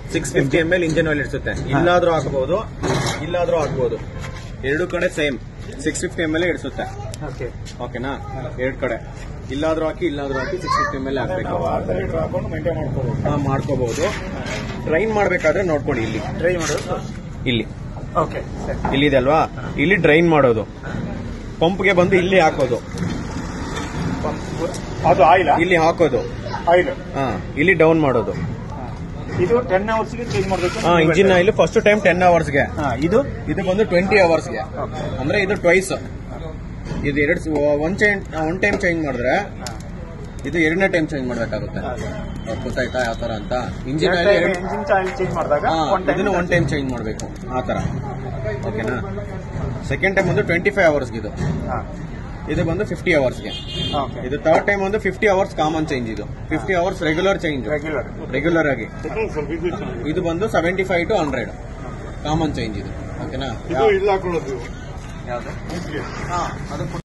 650 ml engine oil ಇಡಿಸುತ್ತೆ. ಇಲ್ಲಾದ್ರೂ ಹಾಕಬಹುದು, ಇಲ್ಲಾದ್ರೂ ಹಾಕಬಹುದು. ಎರಡು ಕಡೆ ಸೇಮ್ 650 ml ಇಡಿಸುತ್ತೆ. ಓಕೆನಾ? ಎರಡು ಕಡೆ ಇಲ್ಲಾದ್ರೂ ಹಾಕಿ, ಇಲ್ಲಾದ್ರೂ ಹಾಕಿ 650 ml ಹಾಕ್ಬೇಕು. ಮಾಡ್ಕೋಬಹುದು. ಡ್ರೈನ್ ಮಾಡ್ಬೇಕಾದ್ರೆ ನೋಡ್ಕೊಳ್ಳಿ, ಇಲ್ಲಿ ಡ್ರೈನ್ ಮಾಡೋದು ಇಲ್ಲಿ ಇಲ್ಲಿದೆ ಅಲ್ವಾ, ಇಲ್ಲಿ ಡ್ರೈನ್ ಮಾಡೋದು. ಪಂಪ್ಗೆ ಬಂದು ಇಲ್ಲಿ ಹಾಕೋದು, ಅದು ಆಯಿಲ್ ಇಲ್ಲಿ ಹಾಕೋದು, ಆಯಿಲ್ ಇಲ್ಲಿ ಡೌನ್ ಮಾಡೋದು. ಇದು 10 hours ಚೇಂಜ್ ಮಾಡಬೇಕು. Engine oil first time 10 hours ಗೆ, ಇದು ಬಂದು 20 hours ಗೆ. ಅಂದ್ರೆ ಇದು ಟ್ವೈಸ್. ಇದು ಒನ್ ಟೈಮ್ ಚೇಂಜ್ ಮಾಡಿದ್ರೆ ಇದು ಎರಡನೇ ಟೈಮ್ ಚೇಂಜ್ ಮಾಡ್ಬೇಕಾಗುತ್ತೆ. ಗೊತ್ತಾಯ್ತಾ ಯಾವ ತರ ಅಂತ? ಇಂಜಿನ್ ಆಯಿಲ್ ಚೇಂಜ್ ಮಾಡಿದಾಗ ಇದನ್ನು ಒನ್ ಟೈಮ್ ಚೇಂಜ್ ಮಾಡಬೇಕು, ಆ ತರ. ಓಕೆನಾ? ಸೆಕೆಂಡ್ ಟೈಮ್ ಒಂದು 25 hours ಇದು ಬಂದು 50 hours ಗೆ. ಇದು ಥರ್ಡ್ ಟೈಮ್ ಒಂದು 50 hours ಕಾಮನ್ ಚೇಂಜ್. ಇದು 50 hours ರೆಗ್ಯುಲರ್ ಚೇಂಜ್, ರೆಗ್ಯುಲರ್ ಆಗಿ. ಇದು ಬಂದು 75 to 100 ಕಾಮನ್ ಚೇಂಜ್ ಇದು. ಓಕೆನಾ?